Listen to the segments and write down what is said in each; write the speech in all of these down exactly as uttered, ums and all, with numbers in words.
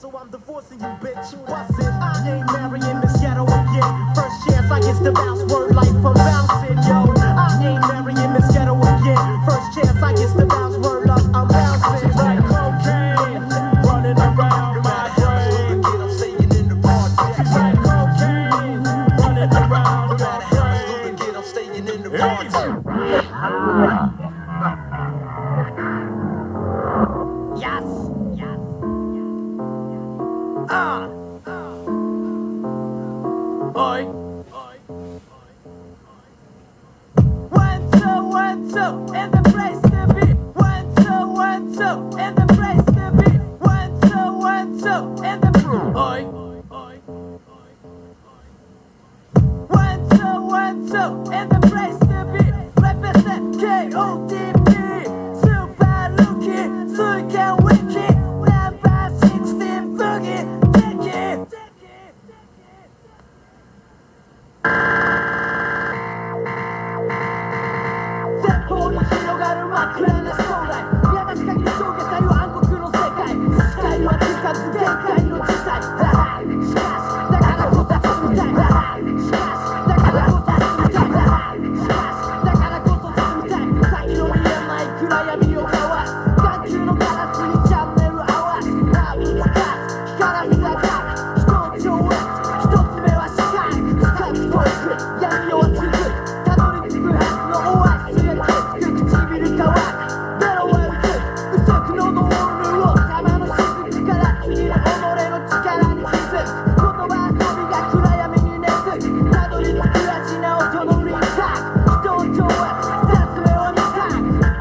so I'm divorcing you, bitch. What's it? I ain't marrying this ghetto again. First chance I get to bounce, word life I'm bouncing, yo. I ain't marrying this ghetto again. First chance I get to bounce, word up, I'm bouncing. Like cocaine, running around my brain. I'm staying in the party. Like cocaine, running around my brain. I'm staying in the party. Yes, yes. Ah. Oi. One, two, one, two, and the place to be. One, two, one, two, and the place to be. One, two, one, two, and the Oi. One, two, one, two, and the place to be. Represent K O D B. Super Lucky, Suica Wiki. Number sixteen Boogie. Take it.前方に広がる真っ暗な将来見渡し限る上下体は暗黒の世界視界はつかず限界の時代しかしだからこそ進みたいしかしだからこそ進みたいしかしだからこそ進みたい先の見えない暗闇をかわす眼球のガラスにチャンネル合わすラブつかす光らせたが人を超越一つ目は視界深く遠く闇を続くたどり着くはずのオアシスがきつく唇乾くベロは薄く薄く喉を潤う玉の雫から次の己の力に気づく言葉遊びが暗闇に根付くたどり着く味な音の輪郭人を超越二つ目を二択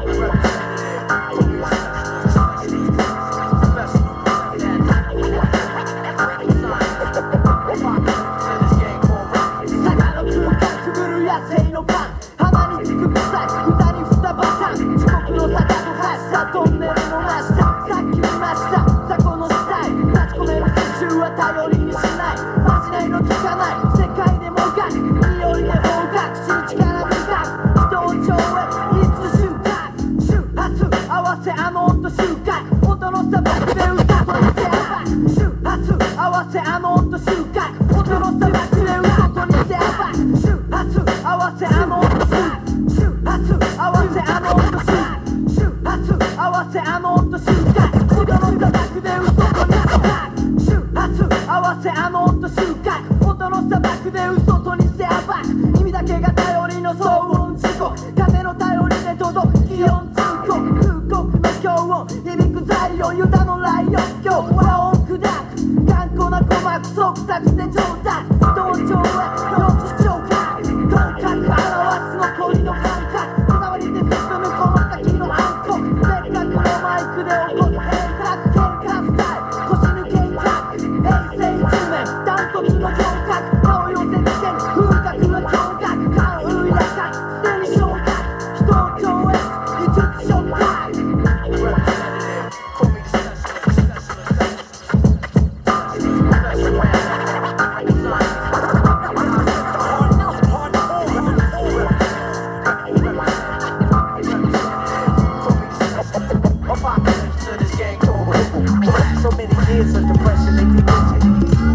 坂の空間くぐる野生のパン鼻につく臭い蓋に蓋バタン遅刻の坂と発車トンネルの真下さっき見ました雑魚の死体立ち込める苦衷は頼りにしないまじないの効かない世界でもがく匂いで方角知る力深く人を超越いつ瞬間周波数合わせあの音周回音の砂漠で歌とにせば周波数合わせあの音周回音の砂漠で歌とにせば周波数合わせあの音周波数合わせあの音周波数合わせあの音周回音の砂漠で歌とにせば周波数合わせあの音周回音の砂漠で嘘とにせば耳だけが頼りの騒音事故風の頼りで届く気温通告空国の強音響く材料ユダのライオン今日和音砕く頑固な鼓膜即作して上達同調へ四地聴覚頭角表す残りの感覚こだわりで進むこの先の暗黒せっかくのマイクで起こす変革喧嘩スタイル腰抜け威嚇平成いちねんダントツの聴覚顔寄せつけに風格は驚愕勘ういらかすでに昇格人を超越技術触覚So many years of depression make me rigid.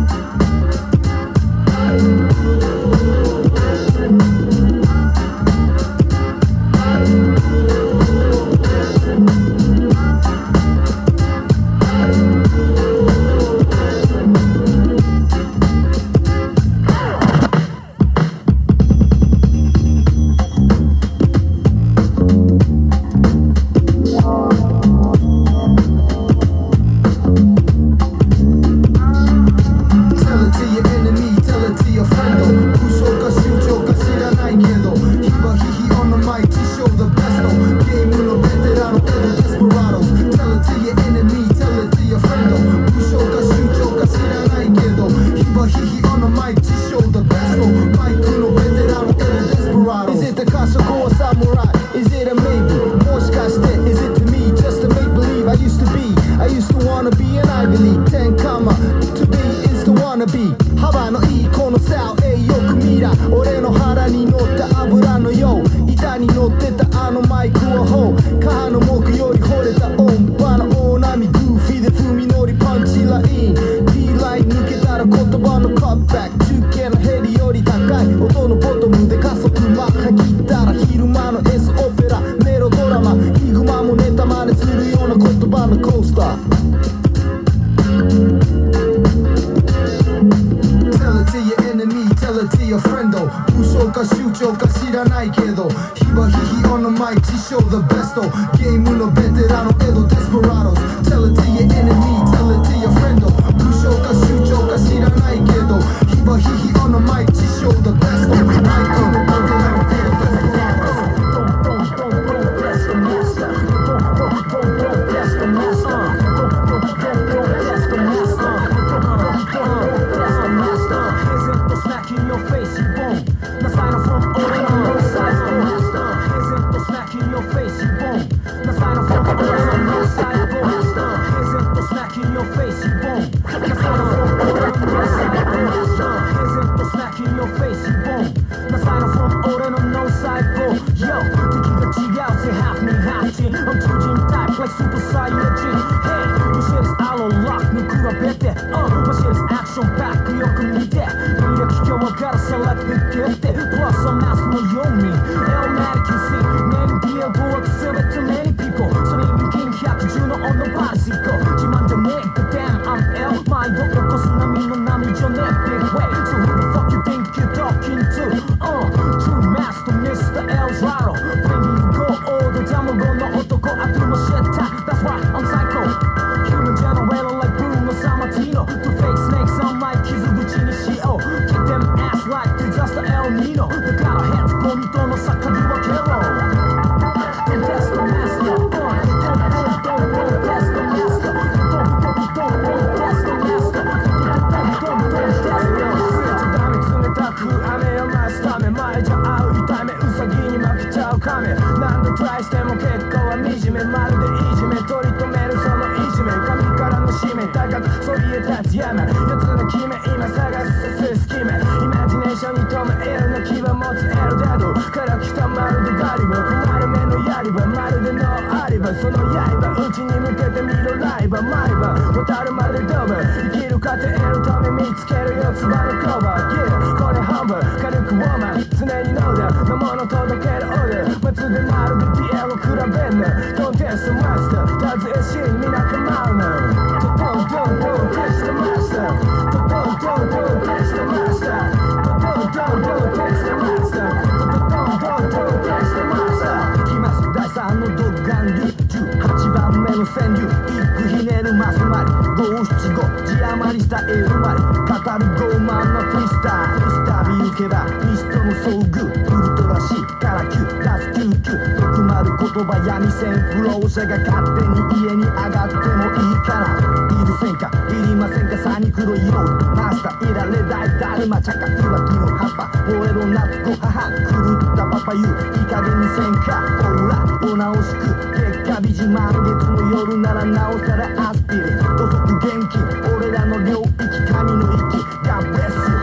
wannabe 幅のいいこの差をえよく見ら俺の腹に乗った油のよう板に乗ってたあのマイクをほう母の木より惚れた音波の大波グーフィーで踏み乗りパンチライン地匠 the best ゲームのベテランのエドデスペラード Tell it to your enemy, tell it to your friend 武将か酋長か知らないけどヒバヒヒ on the mic 地匠 the best マイクのベテラン Super Saiyajin, hey, your shit is all on lock, に比べて Uh, my shit is action pack よく見て履歴今日から select で決定 Plus I'm mass のように Illmatic you see Name billboard すべて many people それに金ひゃくじゅうの on the party go 自慢じゃねえ But damn I'm L 毎度起こす波の波じゃねえ Big way So who the fuck you think you're talking to Uh, True Master Mister L Zaro Bring you go all the卵の男頭シェッター That's why I'm psycho Human generator like Bruno Sammartino The fake snakes on my 傷口にしよう Kick them ass like disaster El Nino だからヘッドゴミとの差嗅ぎ分けろ Don't test the master Don't, don't, don't, don't, don't test the master Don't, don't, don't, don't test the master Don't, don't, don't test the master ダメ冷たく雨を増すため前じゃ合う痛めウサギに負けちゃう亀何度トライしても結果は惨めまるでいじめ取り留めるそのいじめ神からの使命高くそりえ立つ山四つの決め今探す隙間イマジネーションに止めエルの牙持つエルダドから来たまるでガリバ困る目の槍はまるでノーアリバその刃うちに向けてみろライバ毎晩渡るまでドブ生きる過程得るため見つけるよつばのコバー Yeah これ半分軽くウォーマン常にノーダーのもの届けるオーダー松でまるでディエロ比べんな Don't test the master たずえしにみな構うな Don't don't don't test the master Don't don't don't test the master Don't don't don't test the master Don't don't don't test the master いきます第三の独眼竜じゅうはちばんめの川柳一句ひねるマスマリ五七五字余りしたエルマリ語る傲慢なフリースタイルスタビ行けばミストの遭遇ウルトラ C からQラスきゅうきゅう毒まる言葉闇線不老者が勝手に家に上がってもいいからいるせんかいりませんかサニクロイロードマスターいられないだるま茶化いわきの葉っぱ燃えろなご母狂ったパパ言ういい加減にせんかオーラお直しく月下美人満月の夜ならなおさらアスピリ土足元気俺らの領域神の域 God bless you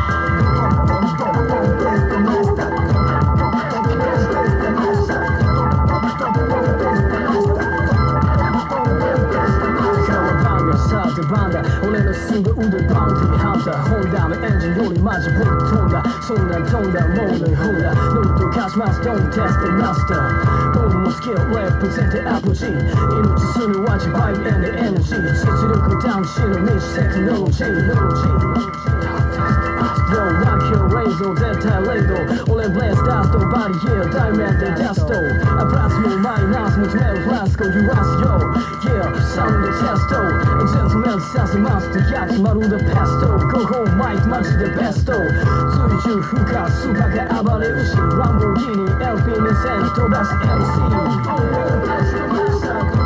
バンダ俺のすぐ腕バウンティーハンターホンダめエンジンよりマジぶっ飛んだそんなん飛んだものに踏んだノート貸します Don't test the master ゴムもスキルレプゼンテアプローチ命するワンチバイブエンドエナジー実力ダウンしの道テクノロジーYo, rock your razor, 絶対レイド俺ブレスダストバディ Yeah, ダイメントダストアプラスもマイナスも詰めるフラスコ揺らす Yo, Yeah, サウンドテストジェントメンさせますってやつまるでペスト Go home, マイクマジでベスト追従不可スーパーが暴れるしランボルギーニ エルピーにせん飛ばす エムシー 飛ばす エムシー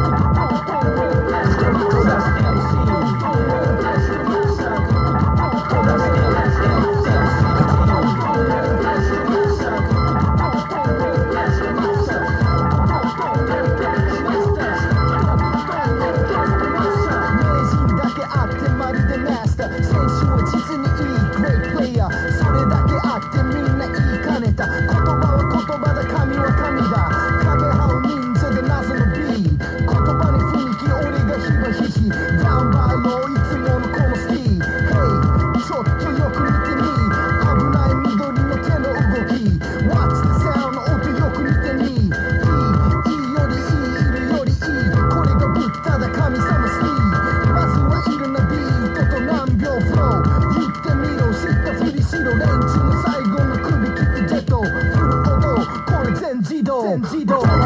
言葉は言葉だ神は神だ影羽を忍者で謎のビー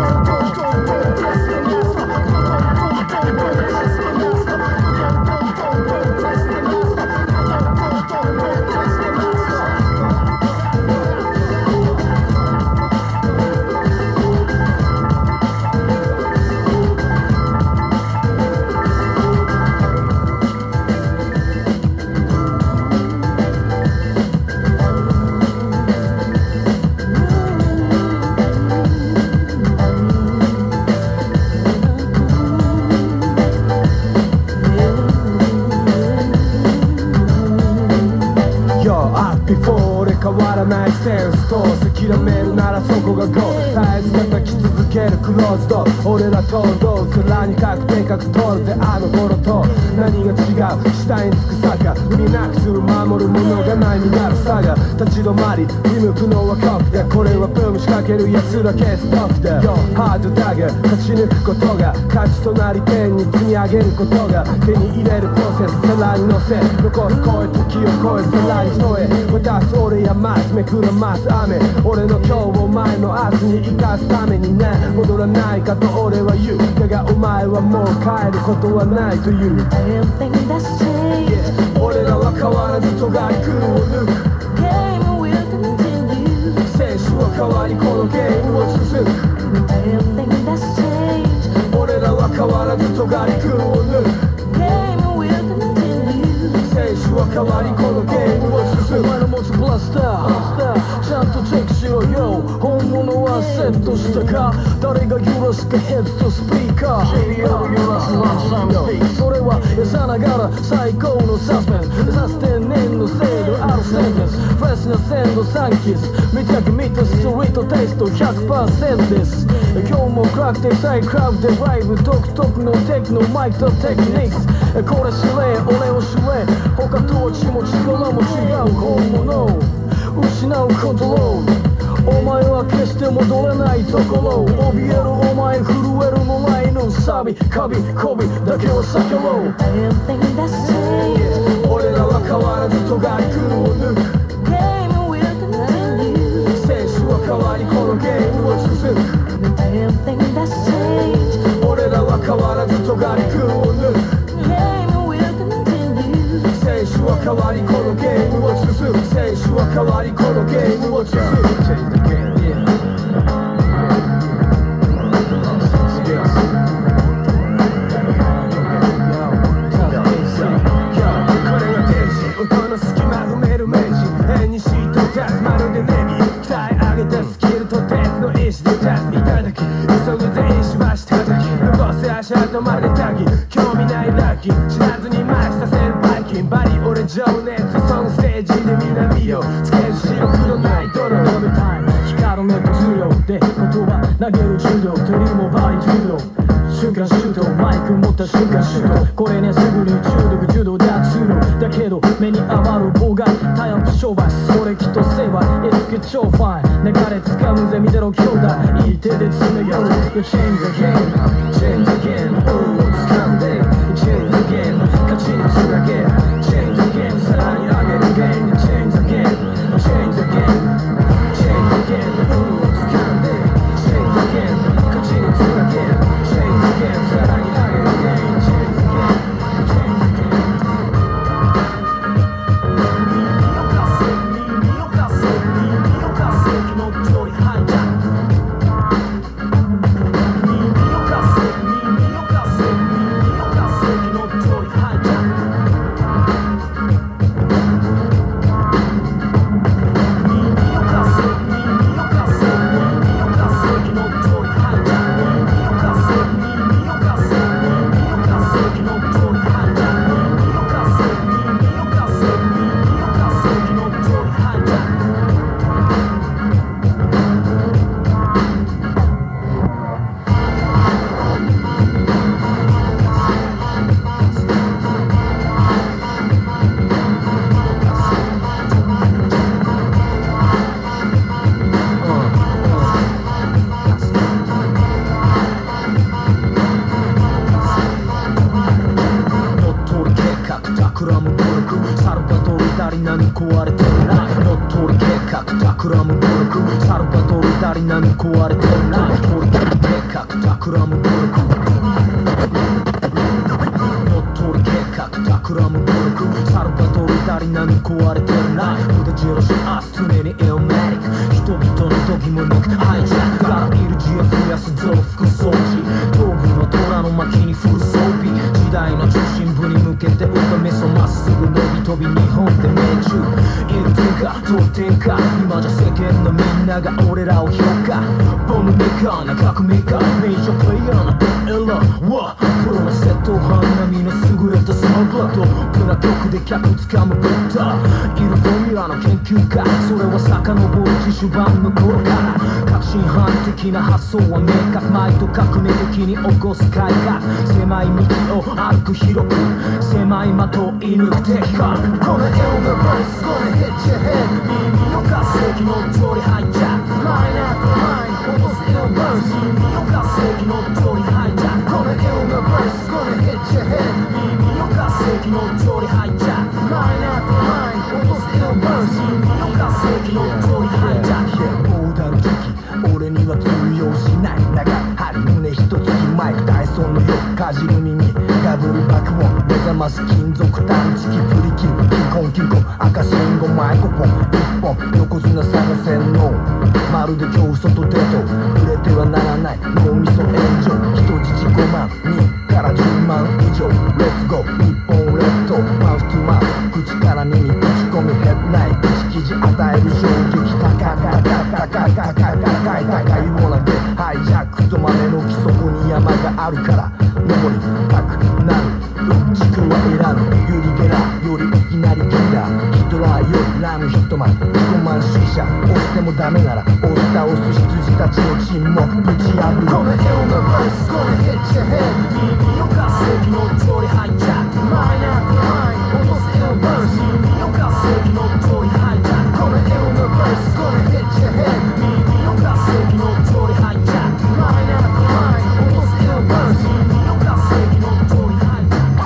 変わらないセンスと諦めるならそこがゴール絶えず叩き続けるクローズド俺らとどう空にかくでかく通るぜあの頃と何が違う下につく坂海なくする守るものがないになる差が立ち止まり振り向くのは酷だこれはブーム仕掛ける奴らケーストップだハードだが勝ち抜くことが価値となり手に積み上げることが手に入れるプロセスさらに乗せ残す声時を超えさらに添え渡す俺やますめくらます雨俺の今日を前の明日に生かすためにね戻らないかと俺は言うだがお前はもう帰ることはないという、yeah、俺らは変わらず尖り空を抜く選手は変わりこのゲームを続く俺らは変わらず尖り空を抜く選手は変わりこのゲームを進むお前の持つブラスターちゃんとチェックしろよ本物はセットしたか誰が揺らすかヘッドスピーカー日々を揺らすランサムピークそれは餌ながら最高のサスペンスさせて年の精度あるセンテンスフレッシュな鮮度サンキス見たく見たストリートテイスト ひゃくパーセント です今日も暗くてサイクラウドでライブ独特のテクノマイクとテクニックスこれ知れ俺を知れ他とは血も力も違う本物失うコントロールお前は決して戻れないところ怯えるお前震えるのないのサビカビコビだけを避けろ、yeah、俺らは変わらず尖り空を抜く選手は変わりこのゲームを続く俺らは変わらず尖り空を抜く選手は変わりこのゲームを続く選手は変わりこのゲームを続くこれが天使音の隙間埋める名人変にシート立つまるでネビー鍛え上げたスキルと鉄の意志で立ついただき急ぐ全員しばし叩き残せ足跡までタギ興味ないラッキー知らずに麻痺させるバイキンバリ俺情熱そのステージで南をつける白黒ない泥飲むタイム光るネット重量で言葉投げる柔道テリもバリ柔道瞬間シュートマイク持った瞬間シュートこれねすぐに中毒柔道だ通路だけど目に余る妨害タイアップ商売それきっと成敗 It's good 超ファイン流れ掴むぜ見てろ兄弟いい手で詰め寄る You change the game Change the game 運を掴んで Change the game 勝ちにつなげ Change the game さらに上げるゲーム Change the game Change the game Change the game 運を掴んで Change the game 勝ちにつなげ Change the game さらに上げるゲーム Change the game Change the game 耳を貸せ耳を貸せ耳を貸せ気の通りハイジャック耳を貸せ耳を貸せ耳を貸せ気の通りハイジャック耳を貸せ耳を貸せ耳を貸せ気の通りハイジャック耳を貸せ耳を貸せ耳を貸せ気の通りハイジャック耳を貸せ耳を貸せ耳を貸せ気の通りハイジャックサルバトルダリナに壊れてるな乗っ取り計画企む努力サルバトルダリナに壊れてるな乗っ取り計画企む努力乗っ取り計画企む努力サルバトルダリナに壊れてるな無駄印明日常にエオメリック人々の時もなくハイジャックからいる自由増やす増幅装置東部の虎の巻にフル装備時代の中心部に向けて打ったメソまっすぐ伸び飛び日本で命中いる天下通天下今じゃ世間のみんなが俺らを評価ボムメーカーな革命家メジャープレイヤーなドエラーはプロの窃盗犯並みの優れたスマグラードプな曲で客つかむブッダいるフォーミュラの研究家それは遡る自主版の頃から革新犯的な発想は明確マイと革命的に起こす改革狭い道を歩く広く狭い的を射抜く敵かこのエオのバイス gonna hit your head 耳をか正義の通りハイジャックマイナーとマイン落とすエオバース耳をか正義の通りハイジャックこのエオのバイス gonna hit your head 耳をか正義の通りハイジャックマイナーとマイン落とすエオバース耳をか正義の通りハイジャック横断機器俺には通用しない長い針胸一つマイクダイソンのよかじる耳ダブル爆音目覚まし金属探知機振り切る金婚金婚赤信号マイクポン一本横綱探せんのまるで今日外デート触れてはならない脳みそ炎上人質ごまんにからじゅうまん以上レッツゴー日本列島マウストゥマウス口から耳打ち込みヘッライト記事与える衝撃高い高い高い高い高い高い高いようなでハイジャックとまでの基礎に山があるから登りたくなる地球は選ぶユリゲラよりいきなりキラーヒトラーよりラムヒットマン自己満主義者押してもダメなら押し倒す羊たちの沈黙ぶち破るこのエオのバイス gonna hit your head 耳をか正義の通りハイジャックマイナーとマイン落とすエオバース耳をか正義の通りハイジャックこのエオのバイス gonna hit your head 耳をか正義の通りハイジャックマイナーとマイン落とすエオバース耳をか正義の通りハイジャック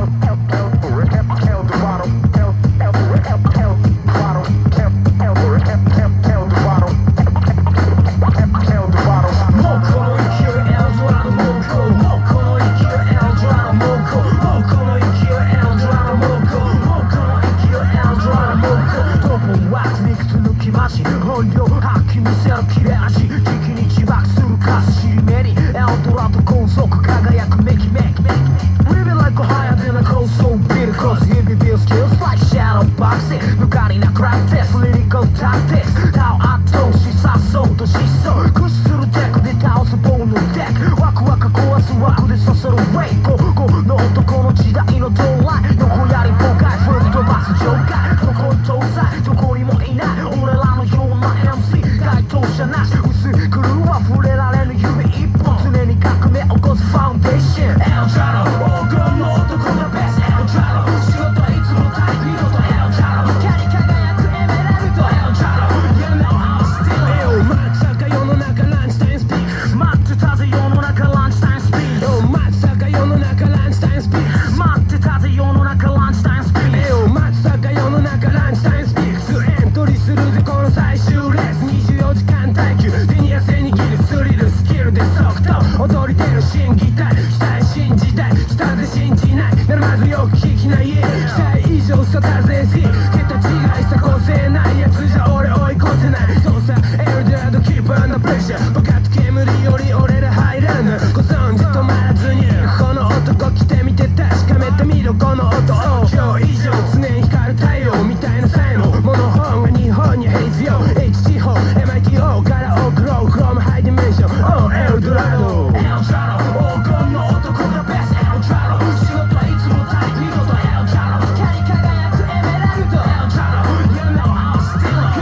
本領発揮見せる切れ味時期に自爆するカスシリメリエルドラと高速輝くメキメキメキ Living like a higher than a高層ビル Cause he reveals skills like shadow boxing 抜かりなクラッテスリリカルタクティクス他を圧倒しさそうと疾走駆使するテクで倒す棒のデックワクワク壊す枠で刺さるウェイゴーゴーの男の時代の到来横やり妨害吹っ飛ばす場外どこ搭載どこにもいない俺らのようなエムシー 該当者なし薄くるは触れられぬ指一本常に革命起こすファウンデーションエルジャロ黄金の男がベストエルジャロ仕事いつもタイピロとエルジャロ光り輝くエメラルドエルジャロ夢を合わせてよ待ち坂世の中ランチタイムスピーク待ってたぜ世の中ランチタイムスピーク待ち坂世の中ランチタイムスピーク待ってたぜ世の中ランチタイムスピーク待ち坂世の中ランチタイムスピークエントリーするぜこの最終レースにじゅうよじかん耐久手に汗握るスリルスキルで即答踊り出る審議体期待信じたい下で信じないならまずよく聞きない期待以上さたぜし桁違いさ個性ないやつじゃ俺追い越せないそうさエルダードキーパーのプレッシャーバカと煙より俺ら入らぬご存知止まらずにこの男来てみて確かめてみろこの音を今日以上常に光る太陽みたいな才能モノ本が日本に必要 H 地方 エムアイティーオー からオークロー from high dimension Oh エルドラドエルジャロ黄金の男がベストエルジャロ仕事はいつもタイピロとエルジャロ光り輝くエメラルドエルジャロ夢を合わせてろ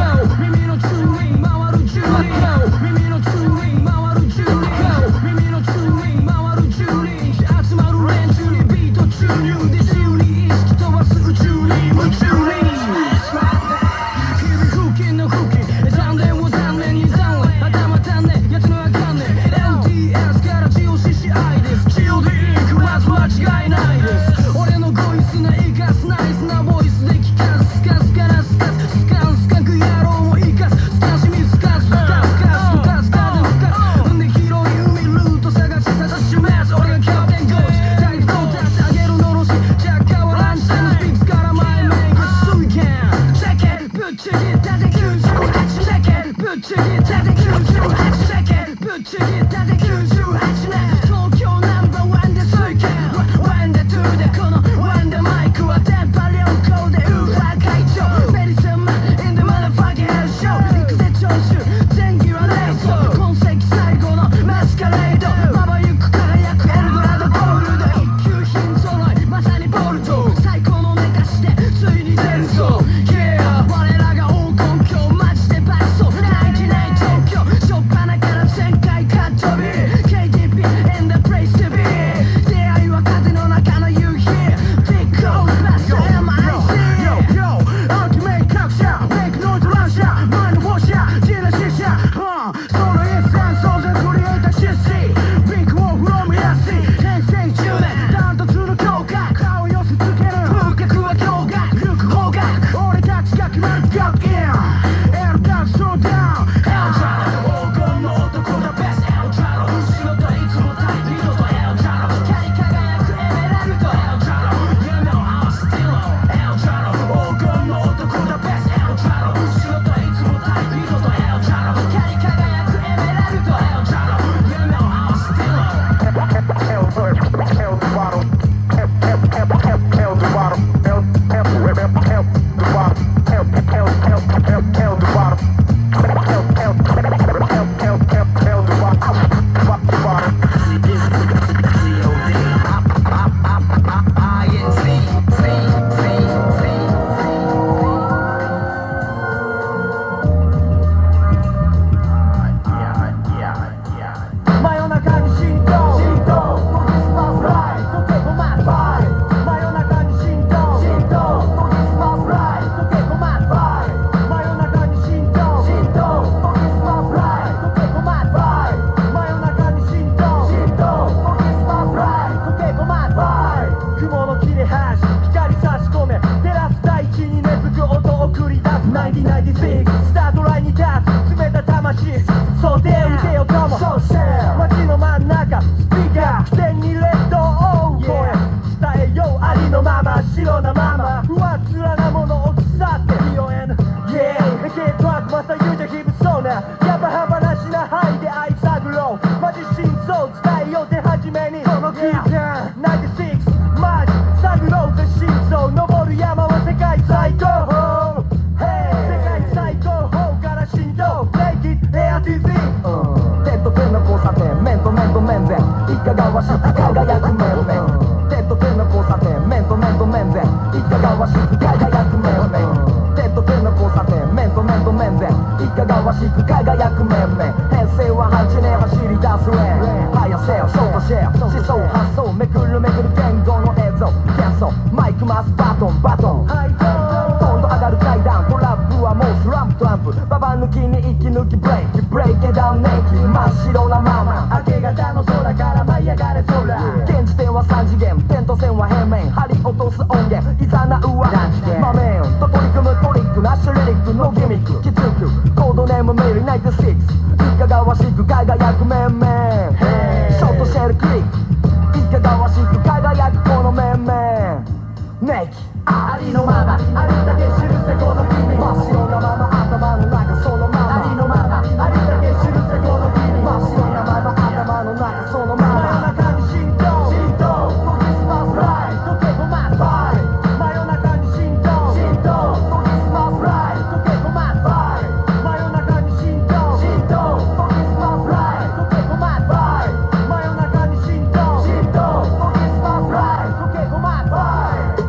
いかがわしく輝く面々手と手の交差点面と面と面でいかがわしく輝く面々手と手の交差点面と面と面でいかがわしく輝く面々平成ははちねん走り出すレーン速せよショートシェア思想発想めくるめくる言語の映像幻想マイク回すバトンバトン今度上がる階段トラップはもうスランプトランプババ抜きに息抜きブレイクブレイクダウンネイキ真っ白なまま明け方の空から舞い上がれ空現時点はさん次元点と線は平面張り落とす音源いざなうはマメンと取り組むトリックなしリリックのギミック気づくコードネームメリーナインティシックスいかがわしく輝く面々ショートシェルクリックいかがわしく輝くこの面々ネイキありのままありだけ知るぜこの君真っ白なまま頭の中そのままありのままありだけ知るぜこの君真っ白なまま頭の中そのまま真夜中に浸透浸透研ぎ澄ますライト溶け込ますファイ真夜中に浸透浸透研ぎ澄ますライト溶け込ますファイ真夜中に浸透浸透研ぎ澄ますライト溶け込ますファイ真夜中に浸透浸透研ぎ澄ますライト溶け込ますファイ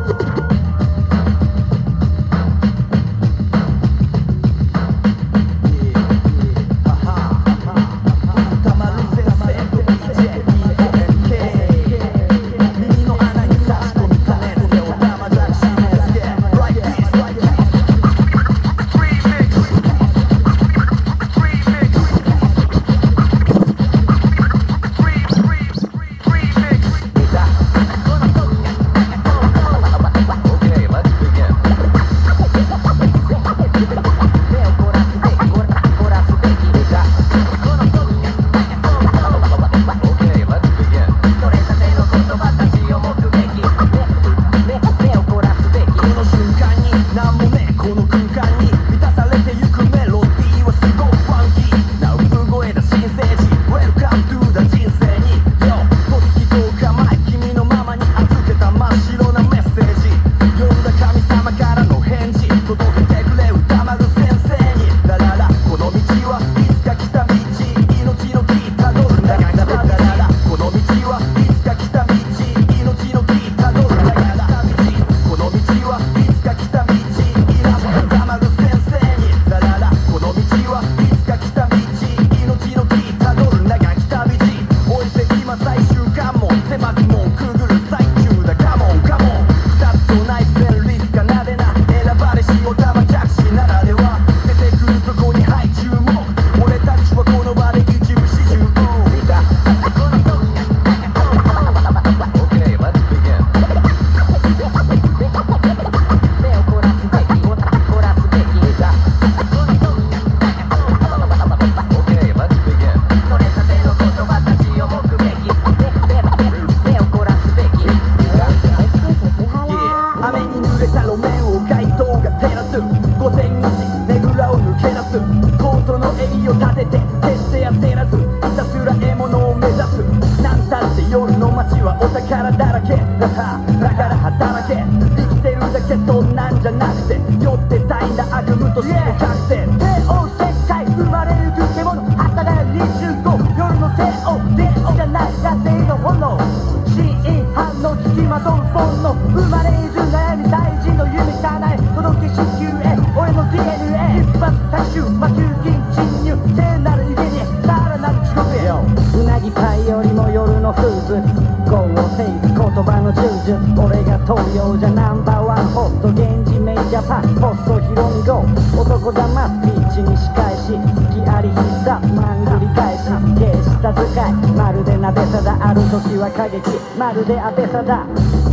まるで当てさだ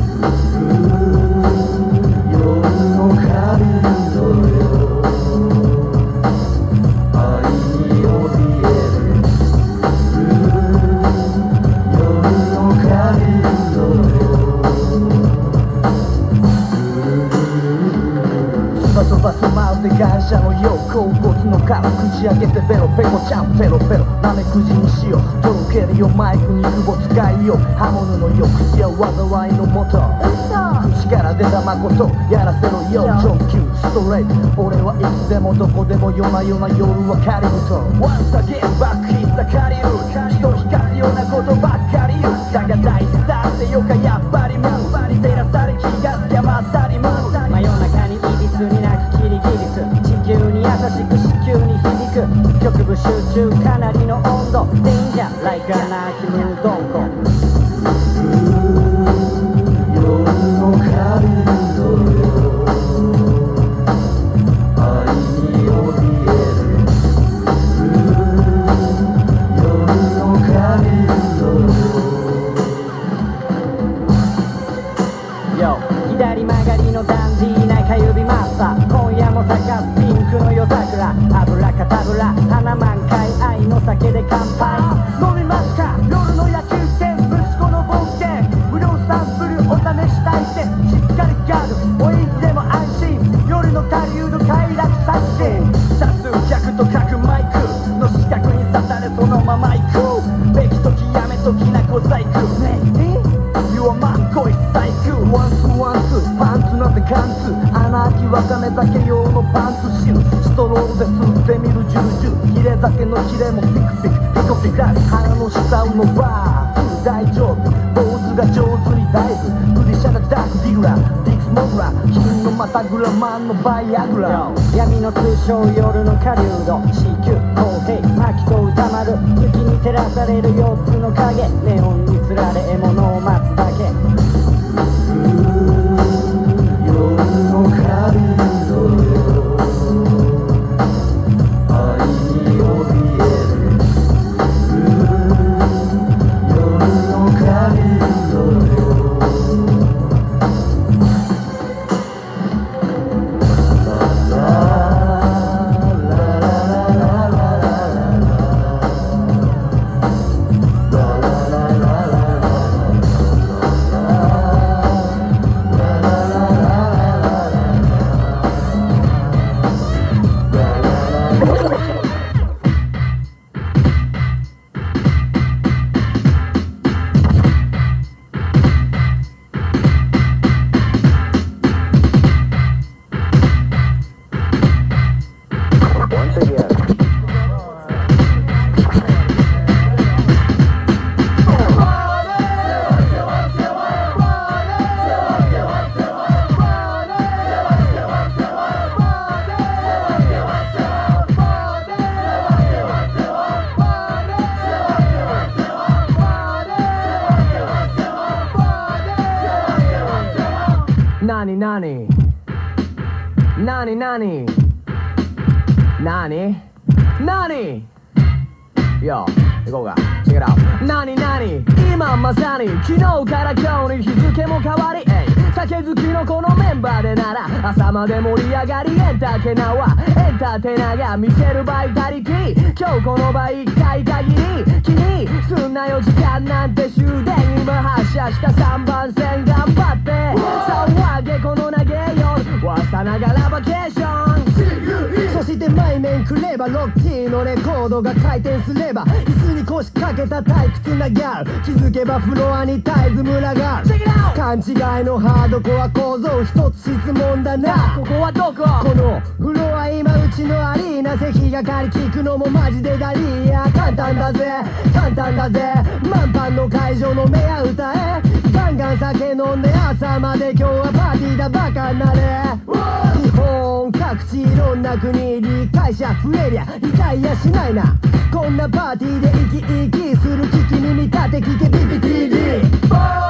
夜のカリンドよ愛に怯える夜のカリンドよ空飛ばす舞うして感謝のよう甲骨の殻口開けてベロペコちゃんペロペロなめくじにしようとろけるよマイクに久保使いよ刃物のよ口や災いのもと口から出た誠やらせろよ直球ストレート俺はいつでもどこでも夜な夜な夜はカリブト Once again バックヒッタカリル人引かすようなことばっかり言うだが大スターってよかやっぱりムー照らされ気がつきゃまったりムー真夜中にいびつに鳴くキリギリス地球に優しく子宮に響く局部集中かなりの温度デンジャーライカーな気分どんこ夜のカリブトよ愛に怯える夜のカリブトよ左曲がりのダンディーなか指マスター今夜も咲かすピンクの夜桜油かたぶら花満開愛の酒で乾杯飲みますか夜の野球戦息子の冒険無料サンプルお試し体験しっかりガードおいでも安心夜の下流の快楽殺人多数客と書くマイクの四角に刺されそのまま行くべき時やめときな小細工ねえYou are my voice cycle ワンツーワンツーパンツなんて貫通穴開きわかめ酒用のパンツ汁ストローで吸ってみるジュルジュルヒレ酒のヒレもピクピクピコピコ鼻の下のバー大丈夫坊主が上手にダイブグリシャがダークディグラディクスモグラ金のまたグラマンのバイアグラ闇の通称夜の狩人子宮公平秋と歌丸月に照らされるよっつの影ネオンにつられ獲物を待つだけ夜のカリブトよ愛に怯える夜のカリブトよなになになになになになによ行こうかチェックイットアウトなになに今まさに昨日から今日に日付も変わり酒好きのこのメンバーでなら朝まで盛り上がりエンターテイナーはエンターテイナーが見せるバイタリティ今日この場一回限り気にすんなよ時間なんて終電今発車したさんばん線頑張って騒げこの投げ夜わさながらバケーションそして前面くればロッキーのレコードが回転すれば椅子に腰掛けた退屈なギャル気づけばフロアに絶えず群がる勘違いのハードコア構造一つ質問だなここはどここのフロア今うちのアリーナ席がかり聞くのもマジでダリーや簡単だぜ簡単だぜ満帆の会場の目や歌えガンガン酒飲んで朝まで今日はパーティーだバカになれ日本各地いろんな国理解者増えりゃ理解やしないなこんなパーティーで生き生きする聞き耳立て聞けビビ ティーディー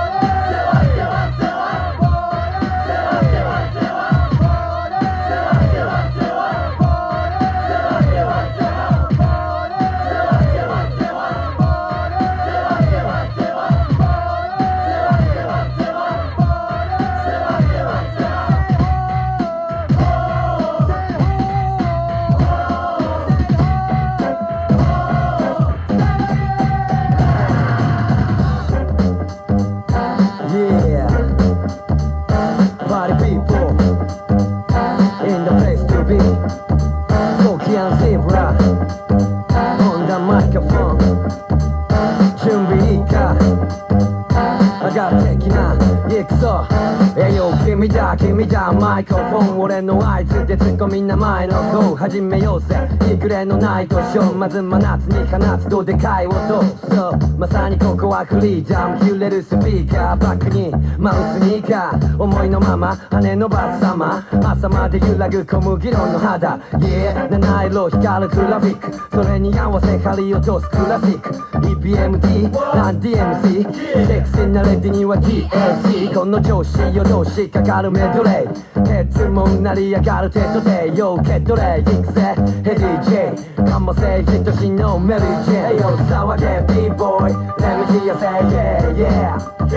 が的な行くぞえよ君だ君だマイクロフォン俺の合図でツッコミ名前の子始めようぜいくれのナイトショーまず真夏に放つとでかい音そうまさにここはフリーダム揺れるスピーカーバックにマウスニーカー思いのまま羽伸ばす様朝まで揺らぐ小麦色の肌 Yeah 七色光るグラフィックそれに合わせ張り落とすクラシック イーピーエムティー なん ディーエムシー セクシーなレディには ディーエルシー この調子夜通しかかるメドレーヘッズもうなり上がる手と手よ受け取れ行くぜヘディジェイかもせい人しのメリージェイよ騒げ B-boy Let me hear you say yeah yeah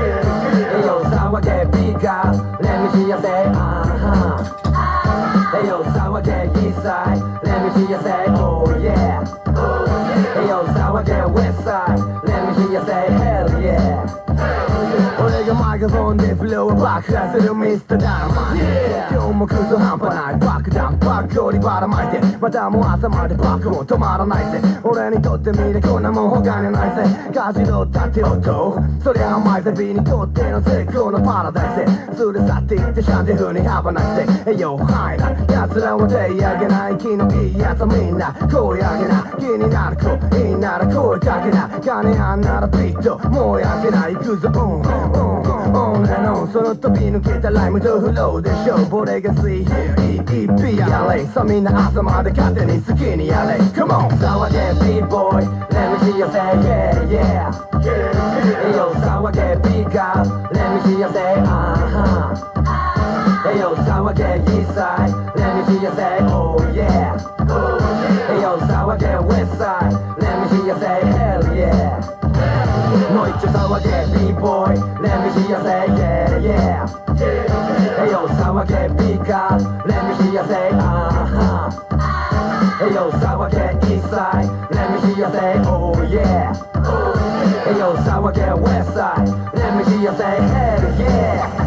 Hey yo騒げ B-girl Let me hear you say uh-huh Hey yo騒げ Eastside Let me hear you say oh yeah Hey yo騒げ Westside Let me hear you say hell yeah俺がマイクロフォンでフローを爆破するミスターダイナマイト今日もクソ半端ない爆弾爆氷ばらまいてまたもう朝まで爆も止まらないぜ俺にとってみれこんなもん他にないぜガジロだって音そりゃ甘いぜ B にとっての絶好のパラダイスぜ連れ去っていってシャンデフに幅ないぜえよはいな奴らは手上げない気のいいやつはみんな声上げな気になる子いいなら声かけな金あんならビットもう焼けない行くぞうんオンand on その飛び抜けたライムとフローでしょ俺が C E E P やれさみんな朝まで勝手に好きにやれ Come on 騒げ B-boy Let me hear you say yeah yeah Hey yo 騒げ B-girl Let me hear you say uh-huh Hey yo 騒げ Eastside Let me hear you say oh yeah Hey yo 騒げ Westside Let me hear you say hell yeahもう一丁騒げ B-boy Let me hear you say yeah yeah Hey yo 騒げ B-girl Let me hear you say uh-huh Hey yo 騒げ Eastside Let me hear you say oh yeah Hey yo 騒げ Westside Let me hear you say hell yeah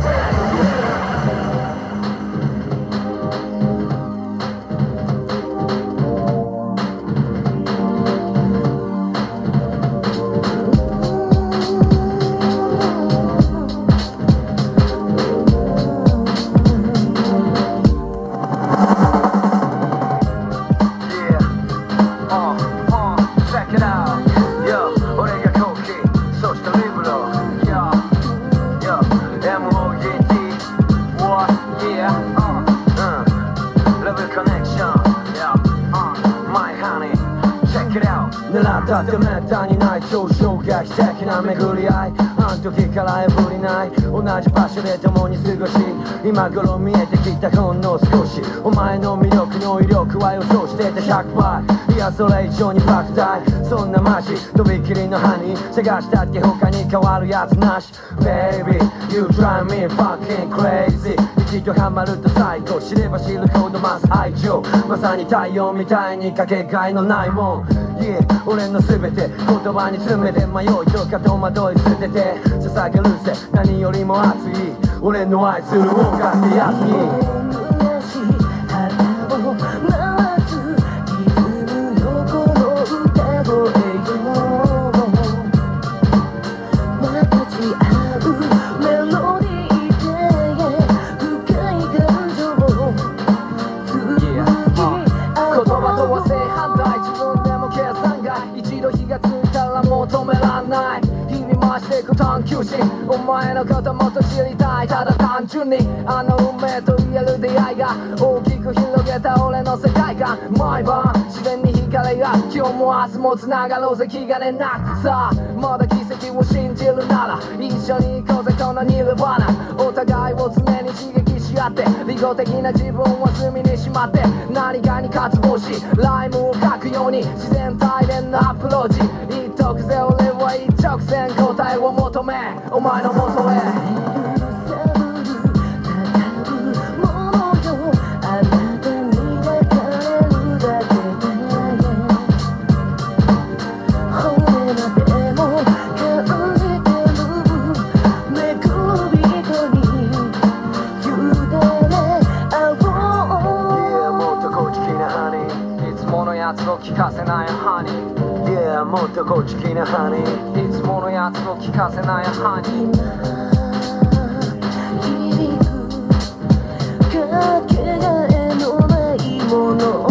だってめったにない超衝撃的な巡り合いあん時からエブリナイ同じ場所で共に過ごし今頃見えてきたほんの少しお前の魅力の威力は予想してたひゃくばいいやそれ以上に莫大そんなマジとびきりのハニー探したって他に変わるやつなし Baby you drive me fucking crazy一度ハマると最高知れば知るほど増す愛情まさに太陽みたいにかけがえのないもんYeah, 俺の全て言葉に詰めて迷いとか戸惑い捨てて捧げるぜ何よりも熱い俺の愛する音楽ってやつに探求しお前のこともっと知りたいただ単純にあの運命と言える出会いが大きく広げた俺の世界観毎晩自然に惹かれ合う今日も明日も繋がろうぜ気兼ねなくさあまだ奇跡を信じるなら一緒に行こうぜこのニルバナお互いを常に刺激し合って利己的な自分を隅にしまって何かに渇望しライムを書くように自然体でのアプローチ言っとくぜ俺は一直線答えを求めお前のもとへ聞かせないハニー Yeah もっとこちきなハニーいつものやつを聞かせないハニーかけがえのないもの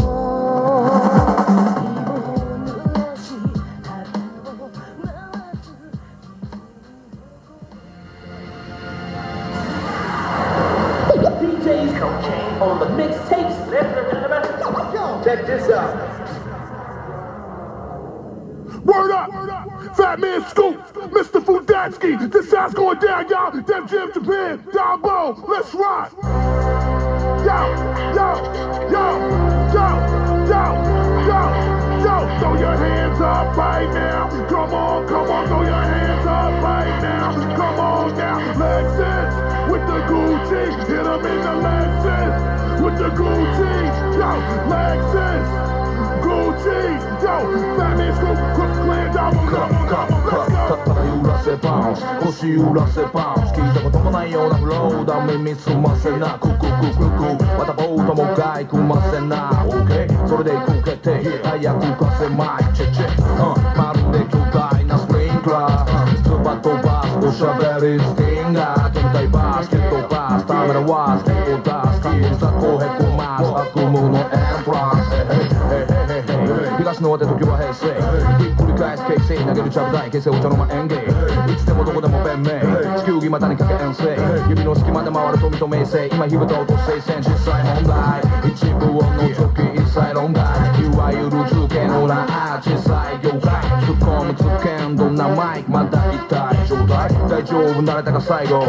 On the mixtapes, ladies and gentlemen. Check this out. Word up! Fat Man Scoop, Mister Fudansky. This sound's going down, y'all. Def Jam Japan, Dombo. Let's rock. Yo, yo, yo, yo, yo, yo, yo. Throw your hands up right now. Come on, come on, throw your hands up right now. Come on now. Lexus with the Gucci. Hit 'em in the Lexus. With the Gucci, yo, Lexus, Gucci, yo, Fat Man Scoop, Crook Clan, Double, come on, come on, let's go. 肩揺らせバウンス腰揺らせバウンス聞いたこともないようなフローだ耳すませなクククククまたボートもがい組ませな OK それでいくけて早くかせマイチェチェ、うん、まるで巨大なスプリンクラーズバ飛ばすおしゃべりスティンガー天体バスケットバスタメラワースケットダスキーザコヘコマス悪夢のエントランス東の果て時は平成ひっくり返す形成投げるチャブ台形成お茶の間演芸いつでもどこでも弁明地球儀股にかけ遠征指の隙間で回る富と名声今火蓋落とせ戦実際問題一部を除き一切論外いわゆる図形の欄小さい業界突っ込むつけんどんなマイクまだ痛い状態大丈夫慣れたか最後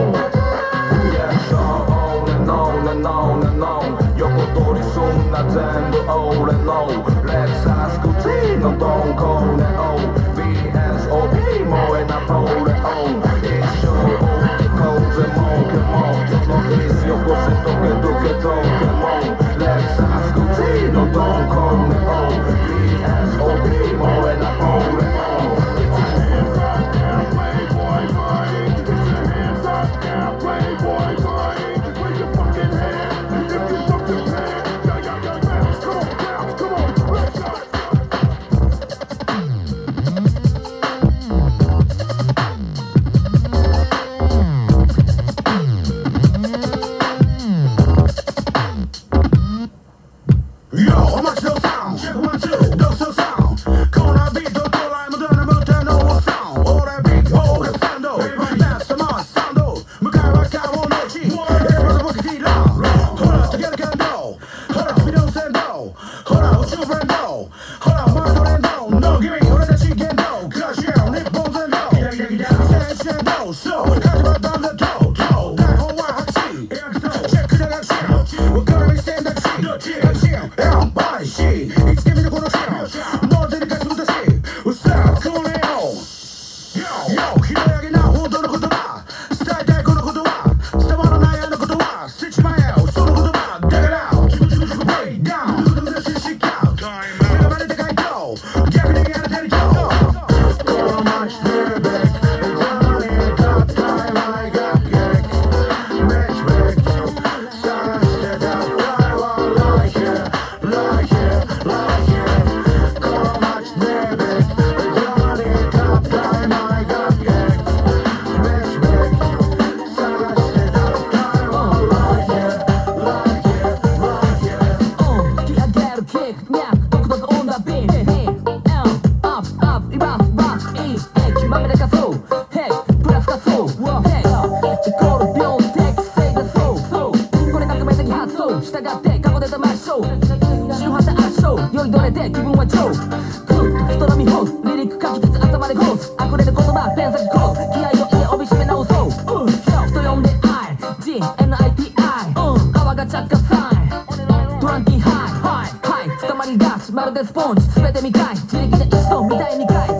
No, no, no, no, no 横取りすんな全部俺の Let's ask T のドンコーネオ ビーエスオーピー 燃えなポレオン一生追ってこうぜモンケモンそのリスよこせとけどけどけモン Let's ask T のドンコーネオ ビーエスオーピー 燃えなポレオン Hands up now, Playboy party. Get your hands up now, Playboy party. Raise your fucking hand if you love Japan. Yeah, yeah, yeah, yeah. Come on, now, come on, let's go. Yo, I'm not still sound. Check one, two, don't still sound. Corner beat, don't go like Madonna, but I know what sound. All that beat, all that sound, oh. That's the most sound, oh. Mukai wa kao no chi. Everybody walk it down. Hold up, together can go. Hold up, we don't send no. Hold up, what's your friend no? Hold up, my friend no. No, give me all that she can go. Cause you don't need bones and no. Stand, stand, no. So, cut about down the toe, toe. That whole one, hot she. Check it out, she. We're gonna be stand that she. Hot she. Yeah, body she. It's giving the corner show. No, did it get to the sea. What's up, cool it on? Yo, 拾い上げな本当の言葉伝えたいこの言葉伝わらないあの言葉捨てちまえよその言葉だから自分自分自分ブレイクダウン自分自分しっかり選ばれて回答逆にやれてるよこの街でベック歌にたった今が激メチメチ探してた I want like it like it like it この街でベック歌にたった今が激メチメチ探してた I want like it like it like it 突き上げるキック脈ドクドクオンダビート アップアップリバースバースイン決まめでかそうヘイプラスかそうヘイチコール病テクセイだそうそうこれ革命的発想従って過去で騙しそう周波数圧勝酔いどれて気分は超ずっと人並みホースリリック書きつつ頭でゴース溢れる言葉ペン先コース気合を入れ帯締め直そう人呼んで I G N I T I 泡が着火サイントランキーハイハイハイ捕まり出しまるでスポンジ全て未開自力で一度見たい未開